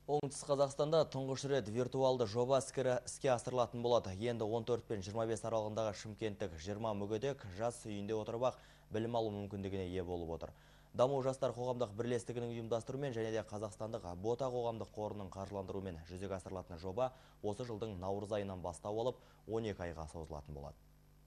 Оңтүстік Қазақстанда тұңғыш рет виртуалды жоба іске асырылатын болады. Енді 14 пен 25 аралығындағы шымкенттік 20 мүгедек жас үйінде отырып-ақ білім алу мүмкіндігіне ие болып отыр. Даму жастар қоғамдық бірлестігінің ұйымдастыруымен және де Қазақстандық Бота қоғамдық қорының қаржыландыруымен жүзеге асырылатын жоба осы жылдың наурыз айынан бастау алып 12 айға созылатын болады.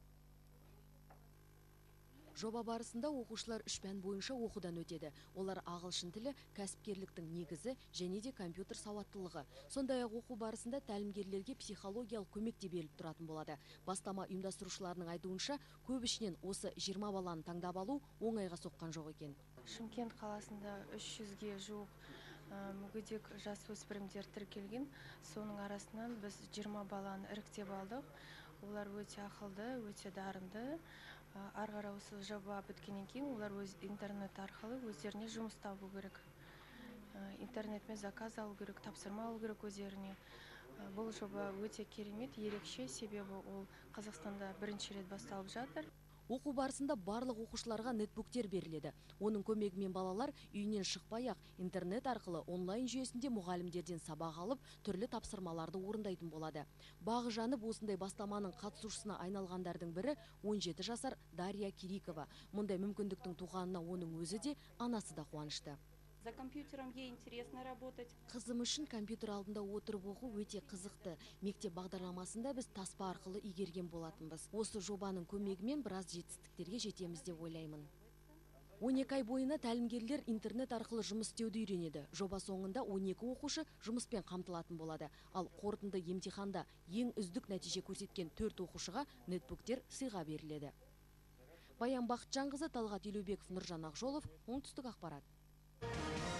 Жоба барысында оқушылар 3 пән бойынша оқудан өтеді. Олар ағылшын тілі, кәсіпкерліктің негізі және де компьютер сауаттылығы. Сондай-ақ оқу барысында тәлімгерлерге психологиялық көмек те беріліп тұратын болады. Бастама ұйымдастырушыларының айтуынша, көп ішінен осы 20 баланы таңдап алу оңайға соққан жоқ екен. Шымкент қаласында 300-ге жуық мүгедек жасөспірімдер тіркелген. Соның арасынан біз 20 баланы іріктеп алдық. Олар өте ақылды, өте дарынды. Ары қарай осы жоба біткеннен кейін олар өз интернет арқылы өздеріне жұмыс табу керек. Интернетмен заказ алу керек, тапсырма алу керек өздеріне. Бұл жоба өте керемет, ерекше, себебі ол Қазақстанда бірінші рет басталып жатыр. Оқу барысында барлық оқушыларға нетбуктер беріледі. Оның көмегімен балалар үйінен шықпай-ақ интернет арқылы онлайн жүйесінде мұғалімдерден сабақ алып, түрлі тапсырмаларды орындайтын болады. Бағы жанып осындай бастаманың қатысушысына айналғандардың бірі 17 жасар Дарья Кирикова. Мұндай мүмкіндіктің туғанына оның өзі де, анасы да қуанышты. За компьютером ей интересно работать. Қызым үшін компьютер алдында отырып оқу өте қызықты. Мектеп бағдарламасында біз таспа арқылы игерген болатынбыз. Осы жобаның көмегімен біраз жетістіктерге жетеміз деп ойлаймын. 12 ай бойына тәлімгерлер интернет арқылы жұмыс істеуді үйренеді. Жоба соңында 12 оқушы жұмыспен қамтылатын болады. Ал қорытынды емтиханда ең үздік нәтиже көрсеткен 4 оқушыға нетбуктер сыйға беріледі. Баян Бақытжанқызы, Талғат Елеубеков, Нұржан Ақжолов, Оңтүстік ақпарат.